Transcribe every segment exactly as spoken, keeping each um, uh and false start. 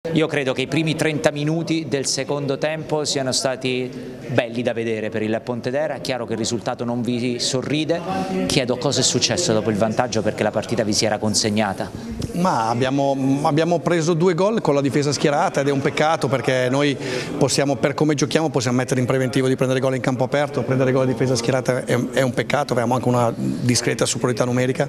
Io credo che i primi trenta minuti del secondo tempo siano stati belli da vedere per il Pontedera. È chiaro che il risultato non vi sorride, chiedo cosa è successo dopo il vantaggio perché la partita vi si era consegnata. Ma abbiamo, abbiamo preso due gol con la difesa schierata ed è un peccato perché noi possiamo, per come giochiamo, possiamo mettere in preventivo di prendere gol in campo aperto, prendere gol a difesa schierata è, è un peccato, avevamo anche una discreta superiorità numerica.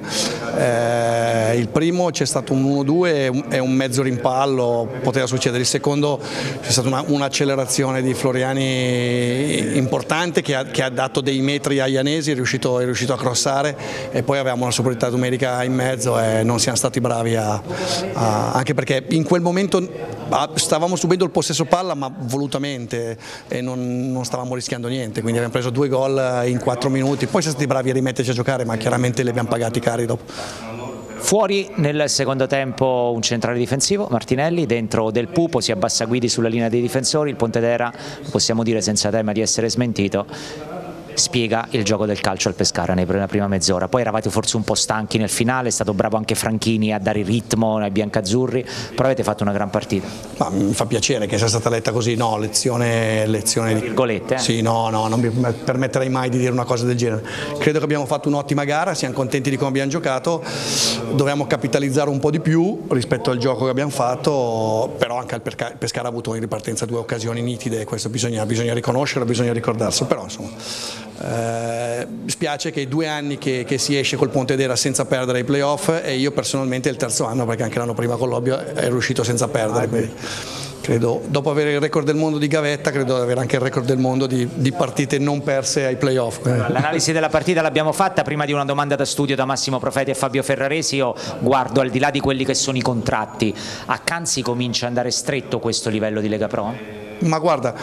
Eh, il primo c'è stato un uno due, è un mezzo rimpallo, poteva succedere. Il secondo c'è stata un'accelerazione un di Floriani importante che ha, che ha dato dei metri a Ianesi, è riuscito, è riuscito a crossare e poi avevamo una superiorità numerica in mezzo e non siamo stati bravi a, a, anche perché in quel momento stavamo subendo il possesso palla ma volutamente e non, non stavamo rischiando niente, quindi abbiamo preso due gol in quattro minuti, poi siamo stati bravi a rimetterci a giocare ma chiaramente li abbiamo pagati cari dopo. Fuori nel secondo tempo un centrale difensivo, Martinelli, dentro Del Pupo, si abbassa Guidi sulla linea dei difensori, il Pontedera, possiamo dire senza tema di essere smentito, spiega il gioco del calcio al Pescara nella prima mezz'ora. Poi eravate forse un po' stanchi nel finale, è stato bravo anche Franchini a dare il ritmo ai biancazzurri, però avete fatto una gran partita. Ma mi fa piacere che sia stata letta così, no, lezione, lezione di virgolette. Eh? Sì, no, no, non mi permetterei mai di dire una cosa del genere. Credo che abbiamo fatto un'ottima gara, siamo contenti di come abbiamo giocato, dovevamo capitalizzare un po' di più rispetto al gioco che abbiamo fatto, però anche il Pescara ha avuto in ripartenza due occasioni nitide, questo bisogna, bisogna riconoscerlo, bisogna ricordarselo, però insomma. Eh, spiace che due anni che, che si esce col Pontedera senza perdere i playoff e io personalmente è il terzo anno perché anche l'anno prima con l'Obbio è riuscito senza perdere, quindi credo, dopo avere il record del mondo di gavetta, credo di avere anche il record del mondo di, di partite non perse ai playoff. L'analisi della partita l'abbiamo fatta, prima di una domanda da studio da Massimo Profeti e Fabio Ferraresi. Io guardo al di là di quelli che sono i contratti, a Canzi comincia ad andare stretto questo livello di Lega Pro? Ma guarda,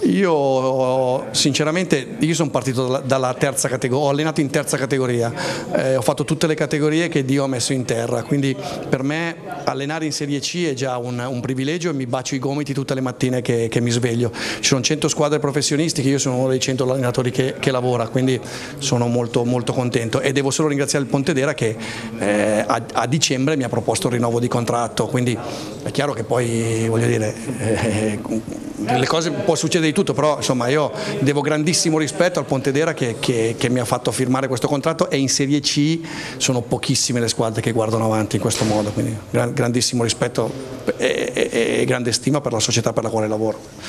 io sinceramente io sono partito dalla, dalla terza categoria, ho allenato in terza categoria, eh, ho fatto tutte le categorie che Dio ha messo in terra, quindi per me allenare in Serie C è già un, un privilegio e mi bacio i gomiti tutte le mattine che, che mi sveglio. Ci sono cento squadre professionistiche, io sono uno dei cento allenatori che, che lavora, quindi sono molto, molto contento e devo solo ringraziare il Pontedera che eh, a, a dicembre mi ha proposto il rinnovo di contratto, quindi è chiaro che poi voglio dire... Eh, le cose può succedere di tutto, però insomma io devo grandissimo rispetto al Pontedera che, che, che mi ha fatto firmare questo contratto e in Serie C sono pochissime le squadre che guardano avanti in questo modo, quindi grandissimo rispetto e, e, e grande stima per la società per la quale lavoro.